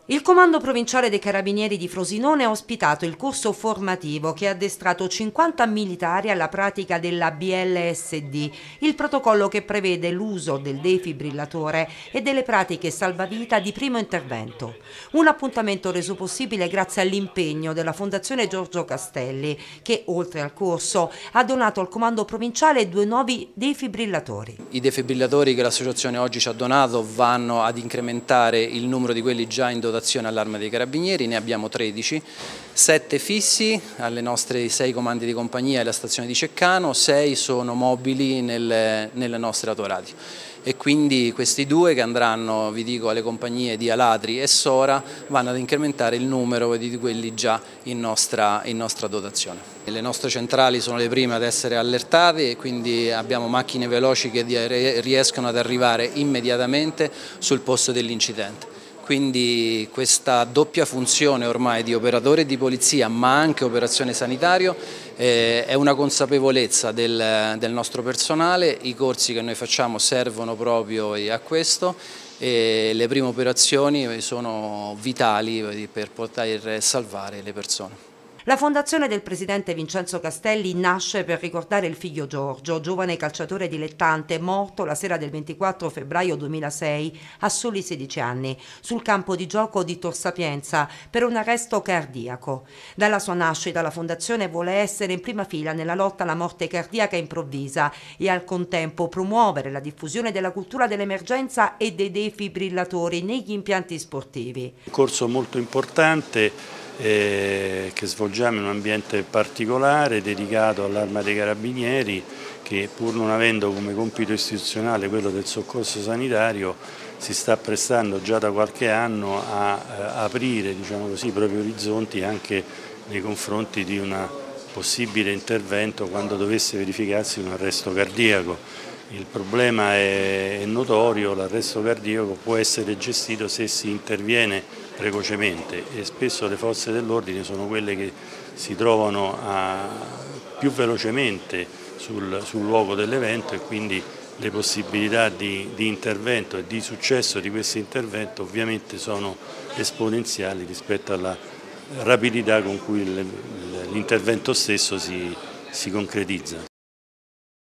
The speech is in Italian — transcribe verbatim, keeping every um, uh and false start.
Il Comando Provinciale dei Carabinieri di Frosinone ha ospitato il corso formativo che ha addestrato cinquanta militari alla pratica della B L S D, il protocollo che prevede l'uso del defibrillatore e delle pratiche salvavita di primo intervento. Un appuntamento reso possibile grazie all'impegno della Fondazione Giorgio Castelli che, oltre al corso, ha donato al Comando Provinciale due nuovi defibrillatori. I defibrillatori che l'associazione oggi ci ha donato vanno ad incrementare il numero di quelli già in dotazione all'Arma dei Carabinieri, ne abbiamo tredici, sette fissi alle nostre sei comandi di compagnia e alla stazione di Ceccano, sei sono mobili nel, nelle nostre autoradio e quindi questi due che andranno, vi dico, alle compagnie di Alatri e Sora vanno ad incrementare il numero di quelli già in nostra, in nostra dotazione. Le nostre centrali sono le prime ad essere allertate e quindi abbiamo macchine veloci che riescono ad arrivare immediatamente sul posto dell'incidente. Quindi questa doppia funzione ormai di operatore di polizia ma anche operazione sanitario eh, è una consapevolezza del, del nostro personale, i corsi che noi facciamo servono proprio a questo e le prime operazioni sono vitali per poter salvare le persone. La fondazione del presidente Vincenzo Castelli nasce per ricordare il figlio Giorgio, giovane calciatore dilettante morto la sera del ventiquattro febbraio duemilasei a soli sedici anni sul campo di gioco di Tor Sapienza per un arresto cardiaco. Dalla sua nascita la fondazione vuole essere in prima fila nella lotta alla morte cardiaca improvvisa e al contempo promuovere la diffusione della cultura dell'emergenza e dei defibrillatori negli impianti sportivi. Un corso molto importante Eh, che svolgiamo in un ambiente particolare dedicato all'Arma dei Carabinieri che, pur non avendo come compito istituzionale quello del soccorso sanitario, si sta prestando già da qualche anno a eh, aprire, diciamo così, i propri orizzonti anche nei confronti di un possibile intervento quando dovesse verificarsi un arresto cardiaco. Il problema è notorio, l'arresto cardiaco può essere gestito se si interviene precocemente e spesso le forze dell'ordine sono quelle che si trovano a, più velocemente sul, sul luogo dell'evento e quindi le possibilità di, di intervento e di successo di questo intervento ovviamente sono esponenziali rispetto alla rapidità con cui l'intervento stesso si, si concretizza.